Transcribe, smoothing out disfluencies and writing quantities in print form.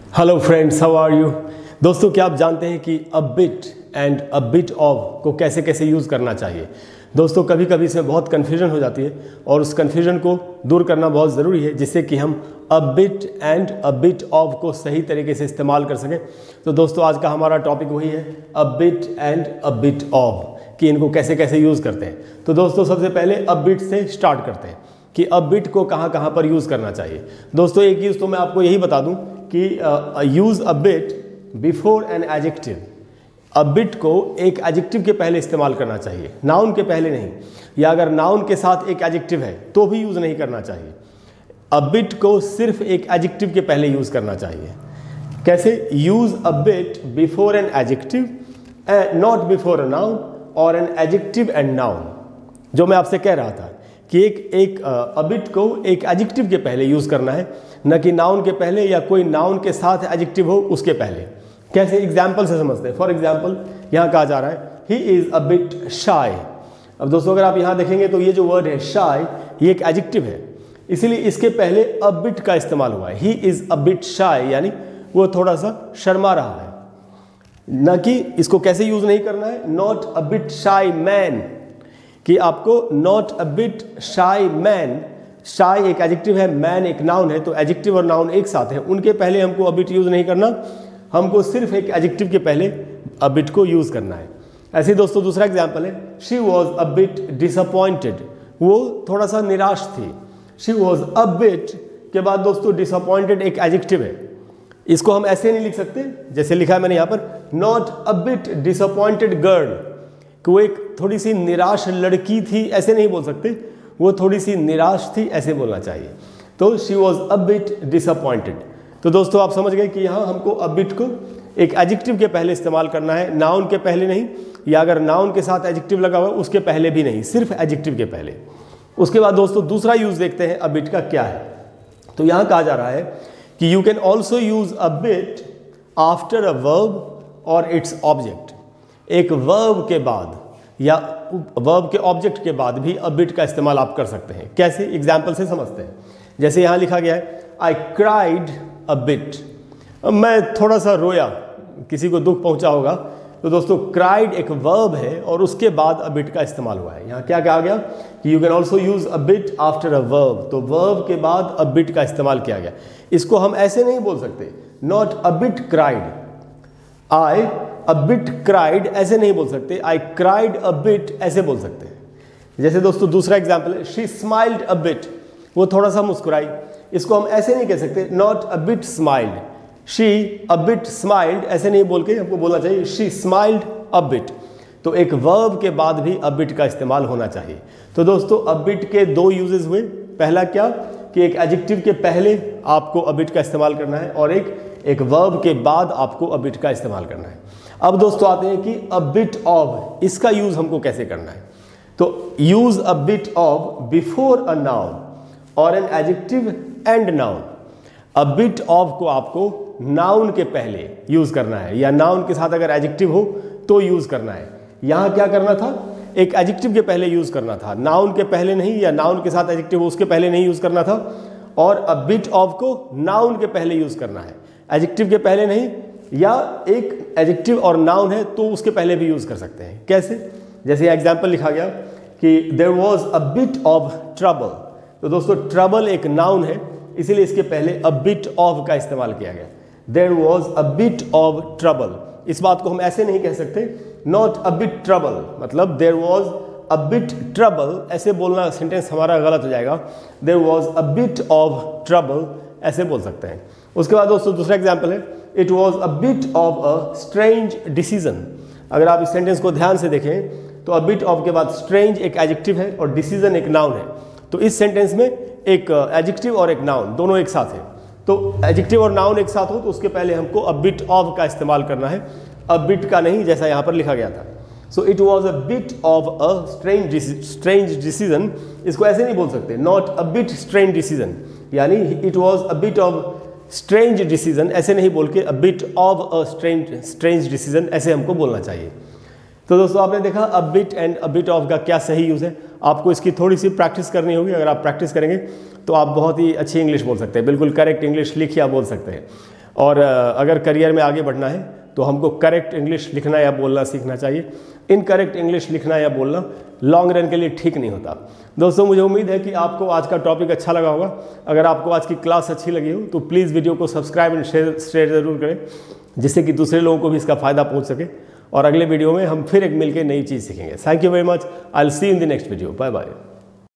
Hello friends, how are you. दोस्तों, क्या आप जानते हैं कि a bit and a bit of को कैसे कैसे यूज़ करना चाहिए। दोस्तों, कभी कभी इसमें बहुत कन्फ्यूजन हो जाती है और उस कन्फ्यूजन को दूर करना बहुत ज़रूरी है, जिससे कि हम a bit and a bit of को सही तरीके से इस्तेमाल कर सकें। तो दोस्तों, आज का हमारा टॉपिक वही है, a bit and a bit off, कि इनको कैसे कैसे यूज़ करते हैं। तो दोस्तों, सबसे पहले अ बिट से स्टार्ट करते हैं कि अ बिट को कहाँ कहाँ पर यूज़ करना चाहिए। दोस्तों, एक यूज़ तो मैं आपको यही बता दूं कि use a bit before an adjective. A bit को एक एडजेक्टिव के पहले इस्तेमाल करना चाहिए, नाउन के पहले नहीं। या अगर नाउन के साथ एक एडजेक्टिव है तो भी यूज़ नहीं करना चाहिए। अ बिट को सिर्फ एक एडजेक्टिव के पहले यूज़ करना चाहिए। कैसे? Use a bit before an adjective, not before a noun और एन एडजेक्टिव एंड नाउन। जो मैं आपसे कह रहा था कि एक अ बिट को एक एडजेक्टिव के पहले यूज़ करना है, न कि नाउन के पहले या कोई नाउन के साथ एडजेक्टिव हो उसके पहले। कैसे? एग्जाम्पल से समझते हैं। फॉर एग्जाम्पल, यहाँ कहा जा रहा है ही इज़ अ बिट शाय। अब दोस्तों, अगर आप यहाँ देखेंगे तो ये जो वर्ड है शाय, ये एक एडजेक्टिव है, इसीलिए इसके पहले अ बिट का इस्तेमाल हुआ है। ही इज़ अ बिट शाय, यानी वो थोड़ा सा शर्मा रहा है। न कि इसको कैसे यूज़ नहीं करना है, not a bit shy man, कि आपको not a bit shy man. Shy एक एडजेक्टिव है, मैन एक नाउन है, तो एडजेक्टिव और नाउन एक साथ है, उनके पहले हमको अ बिट यूज़ नहीं करना, हमको सिर्फ एक एडजेक्टिव के पहले अ बिट को यूज़ करना है। ऐसे ही दोस्तों, दूसरा एग्जाम्पल है, she was a bit disappointed. वो थोड़ा सा निराश थी। शी वॉज अ बिट के बाद दोस्तों डिसअपॉइंटेड एक एडजेक्टिव है, इसको हम ऐसे नहीं लिख सकते जैसे लिखा है मैंने यहाँ पर, not a bit disappointed girl, कि वो एक थोड़ी सी निराश लड़की थी, ऐसे नहीं बोल सकते, वो थोड़ी सी निराश थी, ऐसे बोलना चाहिए। तो she was a bit disappointed. तो दोस्तों, आप समझ गए कि यहाँ हमको अ बिट को एक एडजेक्टिव के पहले इस्तेमाल करना है, नाउन के पहले नहीं, या अगर नाउन के साथ एडजेक्टिव लगा हुआ है उसके पहले भी नहीं, सिर्फ एडजेक्टिव के पहले। उसके बाद दोस्तों, दूसरा यूज़ देखते हैं अ बिट का क्या है। तो यहाँ कहा जा रहा है कि you can also use a bit after a verb और इट्स ऑब्जेक्ट। एक वर्ब के बाद या वर्ब के ऑब्जेक्ट के बाद भी अ बिट का इस्तेमाल आप कर सकते हैं। कैसे? एग्जाम्पल से समझते हैं। जैसे यहाँ लिखा गया है, आई क्राइड अ बिट, मैं थोड़ा सा रोया, किसी को दुख पहुंचा होगा। तो दोस्तों, क्राइड एक वर्ब है और उसके बाद अ बिट का इस्तेमाल हुआ है। यहाँ क्या कहा गया कि you can also use a bit after a verb, तो वर्ब के बाद अ बिट का इस्तेमाल किया गया। इसको हम ऐसे नहीं बोल सकते, not a bit cried, I a bit cried ऐसे नहीं बोल सकते, आई क्राइड अ बिट ऐसे बोल सकते हैं। जैसे दोस्तों, दूसरा एग्जाम्पल है, शी स्माइल्ड अ बिट, वो थोड़ा सा मुस्कुराई, इसको हम ऐसे नहीं कह सकते, not a bit smiled, she a bit smiled ऐसे नहीं बोल के हमको बोलना चाहिए, शी स्माइल्ड अ बिट। तो एक वर्ब के बाद भी अ बिट का इस्तेमाल होना चाहिए। तो दोस्तों, अ बिट के दो यूजेस हुए। पहला क्या कि एक एडजेक्टिव के पहले आपको अ बिट का इस्तेमाल करना है, और एक वर्ब के बाद आपको अ बिट का इस्तेमाल करना है। अब दोस्तों आते हैं कि अ बिट ऑफ, इसका यूज हमको कैसे करना है। तो use a bit of before a noun और an adjective and noun. A bit of को आपको नाउन के पहले यूज करना है, या नाउन के साथ अगर एडजेक्टिव हो तो यूज करना है। यहां क्या करना था, एक एडजेक्टिव के पहले यूज करना था, नाउन के पहले नहीं, या नाउन के साथ एडजेक्टिव हो उसके पहले नहीं यूज करना था। और अ बिट ऑफ को नाउन के पहले यूज करना है, एडजेक्टिव के पहले नहीं, या एक एडजेक्टिव और नाउन है तो उसके पहले भी यूज कर सकते हैं। कैसे? जैसे एग्जाम्पल लिखा गया कि there was a bit of trouble. तो दोस्तों, ट्रबल एक नाउन है, इसीलिए इसके पहले अ बिट ऑफ का इस्तेमाल किया गया। There was a bit of trouble, इस बात को हम ऐसे नहीं कह सकते, नॉट अ बिट ट्रबल, मतलब there was a bit trouble ऐसे बोलना सेंटेंस हमारा गलत हो जाएगा। There was a bit of trouble ऐसे बोल सकते हैं। उसके बाद दोस्तों, दूसरा एग्जाम्पल है, it was a bit of a strange decision. अगर आप इस सेंटेंस को ध्यान से देखें तो अ बिट ऑफ के बाद स्ट्रेंज एक एडजेक्टिव है और डिसीजन एक नाउन है। तो इस सेंटेंस में एक एडजेक्टिव और एक नाउन दोनों एक साथ है। तो एडजेक्टिव और नाउन एक साथ हो तो उसके पहले हमको अ बिट ऑफ का इस्तेमाल करना है, अ बिट का नहीं, जैसा यहाँ पर लिखा गया था। So it was a bit of a strange decision, इसको ऐसे नहीं बोल सकते, not a bit strange decision, यानी it was a bit of strange decision ऐसे नहीं बोल के a bit of a strange decision ऐसे हमको बोलना चाहिए। तो दोस्तों, आपने देखा a bit and a bit of का क्या सही यूज़ है। आपको इसकी थोड़ी सी प्रैक्टिस करनी होगी। अगर आप प्रैक्टिस करेंगे तो आप बहुत ही अच्छी इंग्लिश बोल सकते हैं, बिल्कुल करेक्ट इंग्लिश लिख या बोल सकते हैं। और अगर करियर में आगे बढ़ना है तो हमको करेक्ट इंग्लिश लिखना या बोलना सीखना चाहिए। इनकरेक्ट इंग्लिश लिखना या बोलना लॉन्ग रन के लिए ठीक नहीं होता। दोस्तों मुझे उम्मीद है कि आपको आज का टॉपिक अच्छा लगा होगा। अगर आपको आज की क्लास अच्छी लगी हो तो प्लीज़ वीडियो को सब्सक्राइब एंड शेयर ज़रूर करें, जिससे कि दूसरे लोगों को भी इसका फ़ायदा पहुंच सके। और अगले वीडियो में हम फिर एक मिलकर नई चीज़ सीखेंगे। Thank you very much. I will see in the next video. Bye bye.